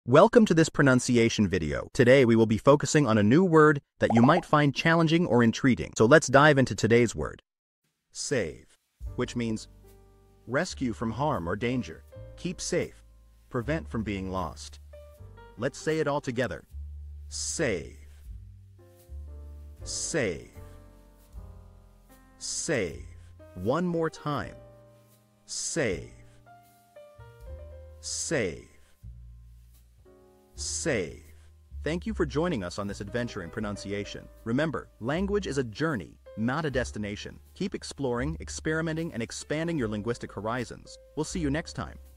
Welcome to this pronunciation video. Today we will be focusing on a new word that you might find challenging or intriguing. So let's dive into today's word. Save, which means rescue from harm or danger, keep safe, prevent from being lost. Let's say it all together. Save. Save. Save. One more time. Save. Save. Save. Thank you for joining us on this adventure in pronunciation. Remember, language is a journey, not a destination. Keep exploring, experimenting, and expanding your linguistic horizons. We'll see you next time.